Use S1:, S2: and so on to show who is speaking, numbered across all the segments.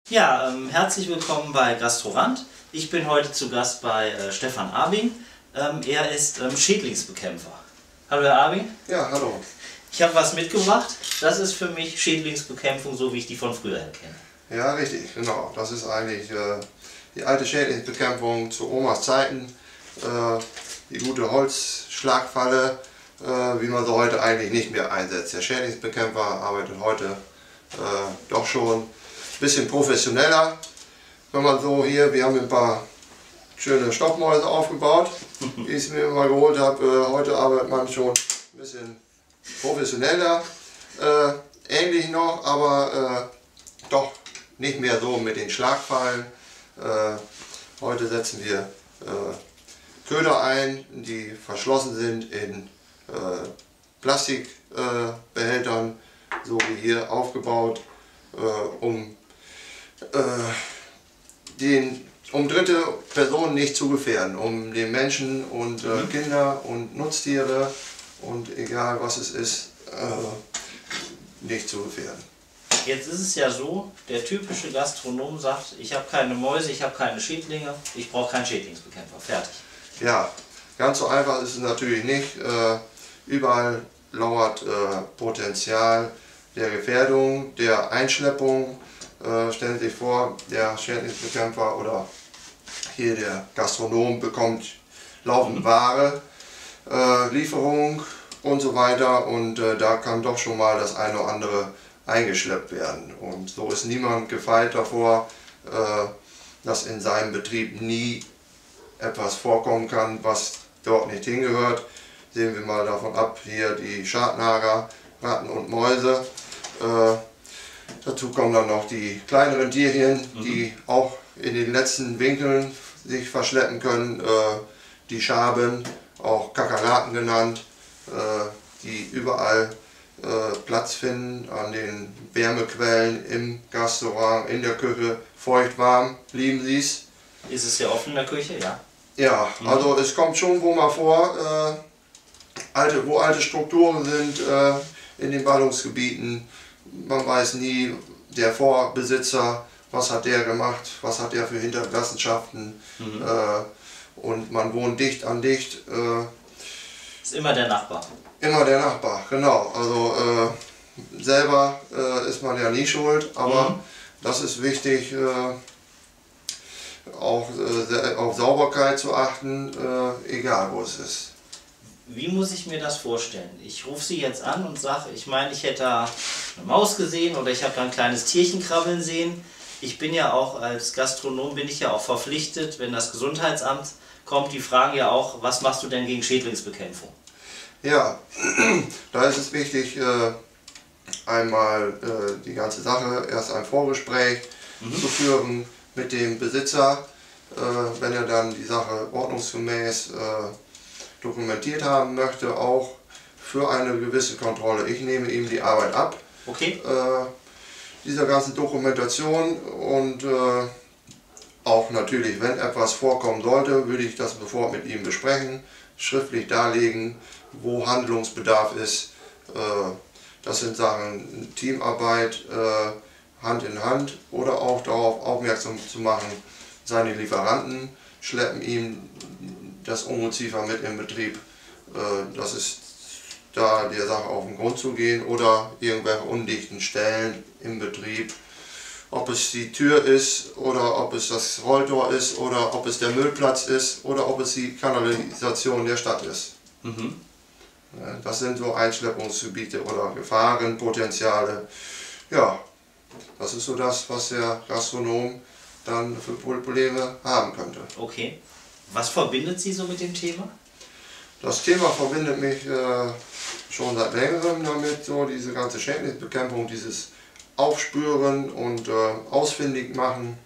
S1: Ja, herzlich willkommen bei Gastrorand. Ich bin heute zu Gast bei Stefan Abing. Er ist Schädlingsbekämpfer. Hallo Herr Abing.
S2: Ja, hallo.
S1: Ich habe was mitgebracht. Das ist für mich Schädlingsbekämpfung, so wie ich die von früher her kenne.
S2: Ja, richtig, genau. Das ist eigentlich die alte Schädlingsbekämpfung zu Omas Zeiten. Die gute Holzschlagfalle, wie man sie heute eigentlich nicht mehr einsetzt. Der Schädlingsbekämpfer arbeitet heute doch schon ein bisschen professioneller. Wenn man so hier, wir haben ein paar schöne Stockmäuse aufgebaut, die ich mir mal geholt habe. Heute arbeitet man schon ein bisschen professioneller, ähnlich noch, aber doch nicht mehr so mit den Schlagfallen. Heute setzen wir Köder ein, die verschlossen sind in Plastikbehältern, so wie hier aufgebaut, um dritte Personen nicht zu gefährden, um den Menschen und Kinder und Nutztiere und egal was es ist, nicht zu gefährden.
S1: Jetzt ist es ja so, der typische Gastronom sagt, ich habe keine Mäuse, ich habe keine Schädlinge, ich brauche keinen Schädlingsbekämpfer. Fertig.
S2: Ja, ganz so einfach ist es natürlich nicht. Überall lauert Potenzial der Gefährdung, der Einschleppung. Stellen Sie sich vor, der Schädlingsbekämpfer oder hier der Gastronom bekommt laufend Ware, Lieferung und so weiter, und da kann doch schon mal das eine oder andere eingeschleppt werden. Und so ist niemand gefeit davor, dass in seinem Betrieb nie etwas vorkommen kann, was dort nicht hingehört. Sehen wir mal davon ab, hier die Schadnager, Ratten und Mäuse. Dazu kommen dann noch die kleineren Tierchen, die auch in den letzten Winkeln sich verschleppen können. Die Schaben, auch Kakerlaken genannt, die überall Platz finden, an den Wärmequellen, im Gastrestaurant, in der Küche, feucht warm, lieben sie es.
S1: Ist es ja offen in der Küche, ja?
S2: Ja, also es kommt schon wohl mal vor, wo alte Strukturen sind in den Ballungsgebieten. Man weiß nie, der Vorbesitzer, was hat der gemacht, was hat der für Hinterlassenschaften, und man wohnt dicht an dicht.
S1: Ist immer der Nachbar.
S2: Immer der Nachbar, genau. Also selber ist man ja nie schuld, aber das ist wichtig, auch auf Sauberkeit zu achten, egal wo es ist.
S1: Wie muss ich mir das vorstellen? Ich rufe Sie jetzt an und sage, ich meine, ich hätte da eine Maus gesehen oder ich habe da ein kleines Tierchen krabbeln sehen. Ich bin ja auch als Gastronom, bin ich ja auch verpflichtet, wenn das Gesundheitsamt kommt, die fragen ja auch, was machst du denn gegen Schädlingsbekämpfung?
S2: Ja, da ist es wichtig, einmal die ganze Sache, erst ein Vorgespräch zu führen mit dem Besitzer, wenn er dann die Sache ordnungsgemäß dokumentiert haben möchte, auch für eine gewisse Kontrolle. Ich nehme ihm die Arbeit ab,
S1: okay,
S2: dieser ganzen Dokumentation, und auch natürlich, wenn etwas vorkommen sollte, würde ich das sofort mit ihm besprechen, schriftlich darlegen, wo Handlungsbedarf ist. Das sind Sachen Teamarbeit, Hand in Hand, oder auch darauf aufmerksam zu machen, seine Lieferanten schleppen ihm das Ungeziefer mit im Betrieb. Das ist da der Sache auf den Grund zu gehen, oder irgendwelche undichten Stellen im Betrieb. Ob es die Tür ist, oder ob es das Rolltor ist, oder ob es der Müllplatz ist, oder ob es die Kanalisation der Stadt ist. Das sind so Einschleppungsgebiete oder Gefahrenpotenziale. Ja, das ist so das, was der Gastronom dann für Probleme haben könnte.
S1: Okay. Was verbindet Sie so mit dem Thema?
S2: Das Thema verbindet mich schon seit längerem damit, so diese ganze Schädlingsbekämpfung, dieses Aufspüren und ausfindig machen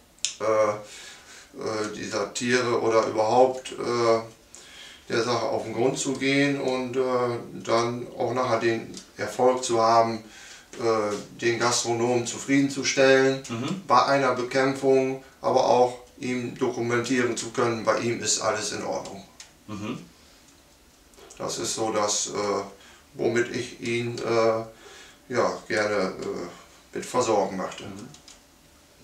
S2: dieser Tiere oder überhaupt der Sache auf den Grund zu gehen und dann auch nachher den Erfolg zu haben, den Gastronomen zufriedenzustellen bei einer Bekämpfung, aber auch ihm dokumentieren zu können, bei ihm ist alles in Ordnung. Das ist so das, womit ich ihn ja, gerne mit versorgen möchte.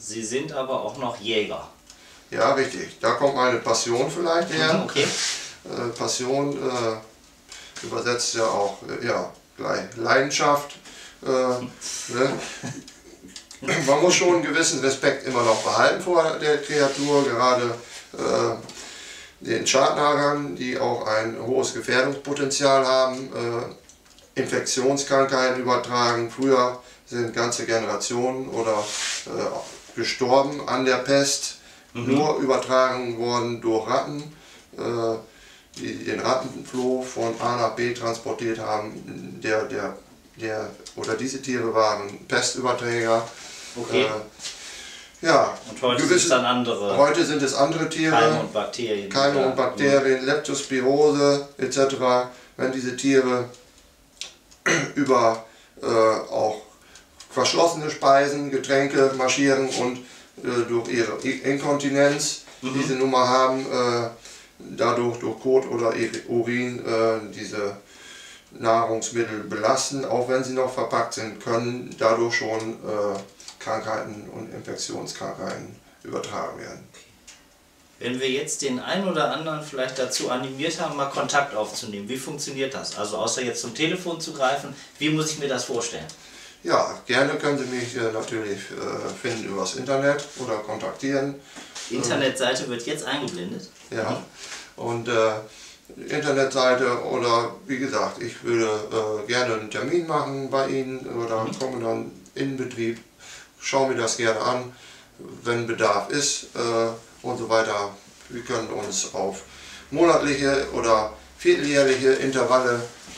S1: Sie sind aber auch noch Jäger.
S2: Ja, richtig. Da kommt meine Passion vielleicht her.
S1: Okay.
S2: Passion übersetzt ja auch ja, gleich Leidenschaft. Ne? Man muss schon einen gewissen Respekt immer noch behalten vor der Kreatur, gerade den Schadnagern, die auch ein hohes Gefährdungspotenzial haben, Infektionskrankheiten übertragen. Früher sind ganze Generationen oder gestorben an der Pest, nur übertragen worden durch Ratten, die den Rattenfloh von A nach B transportiert haben. Oder diese Tiere waren Pestüberträger.
S1: Okay.
S2: Ja,
S1: und heute sind es dann andere.
S2: Heute sind es andere Tiere.
S1: Keime und Bakterien.
S2: Keime und Bakterien, Leptospirose etc. Wenn diese Tiere über auch verschlossene Speisen, Getränke marschieren und durch ihre Inkontinenz diese Nummer haben, dadurch durch Kot oder Urin diese Nahrungsmittel belasten, auch wenn sie noch verpackt sind, können dadurch schon Krankheiten und Infektionskrankheiten übertragen werden.
S1: Wenn wir jetzt den einen oder anderen vielleicht dazu animiert haben, mal Kontakt aufzunehmen, wie funktioniert das? Also außer jetzt zum Telefon zu greifen, wie muss ich mir das vorstellen?
S2: Ja, gerne können Sie mich natürlich finden übers Internet oder kontaktieren.
S1: Die Internetseite wird jetzt eingeblendet.
S2: Ja, und Internetseite oder wie gesagt, ich würde gerne einen Termin machen bei Ihnen oder komme dann in Betrieb, schaue mir das gerne an, wenn Bedarf ist und so weiter. Wir können uns auf monatliche oder vierteljährliche Intervalle.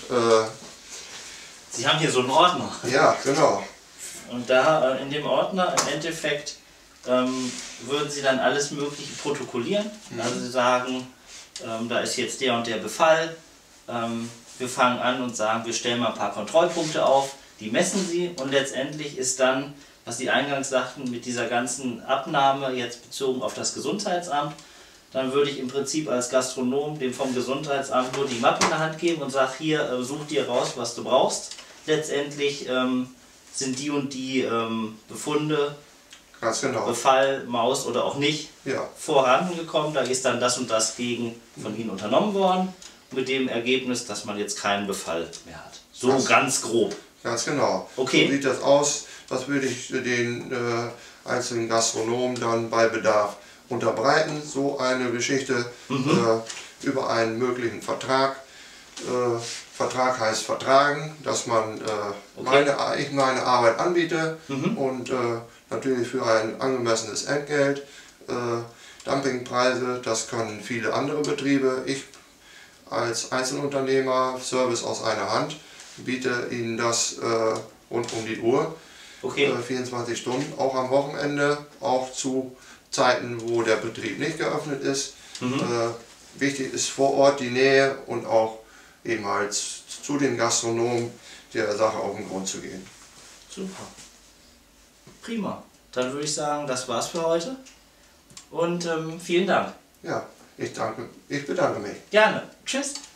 S1: Sie haben hier so einen Ordner.
S2: Ja, genau.
S1: Und da in dem Ordner im Endeffekt würden Sie dann alles Mögliche protokollieren. Also Sie sagen, da ist jetzt der und der Befall. Wir fangen an und sagen, wir stellen mal ein paar Kontrollpunkte auf, die messen Sie und letztendlich ist dann, was Sie eingangs sagten, mit dieser ganzen Abnahme jetzt bezogen auf das Gesundheitsamt, dann würde ich im Prinzip als Gastronom dem vom Gesundheitsamt nur die Mappe in der Hand geben und sage, hier, such dir raus, was du brauchst. Letztendlich sind die und die Befunde,
S2: Ganz genau.
S1: Befall, Maus oder auch nicht,
S2: Ja.
S1: vorangekommen. Da ist dann das und das gegen von Ihnen unternommen worden, mit dem Ergebnis, dass man jetzt keinen Befall mehr hat. So ganz grob.
S2: Ganz genau.
S1: Okay.
S2: So sieht das aus. Das würde ich den einzelnen Gastronomen dann bei Bedarf unterbreiten. So eine Geschichte über einen möglichen Vertrag. Vertrag heißt vertragen, dass man ich meine Arbeit anbiete und natürlich für ein angemessenes Entgelt. Dumpingpreise, das können viele andere Betriebe. Ich als Einzelunternehmer, Service aus einer Hand, biete Ihnen das rund um die Uhr, 24 Stunden, auch am Wochenende, auch zu Zeiten, wo der Betrieb nicht geöffnet ist. Wichtig ist vor Ort die Nähe und auch eben halt zu den Gastronomen der Sache auf den Grund zu gehen.
S1: Super. Prima. Dann würde ich sagen, das war's für heute und vielen Dank.
S2: Ja, ich bedanke mich.
S1: Gerne. Tschüss.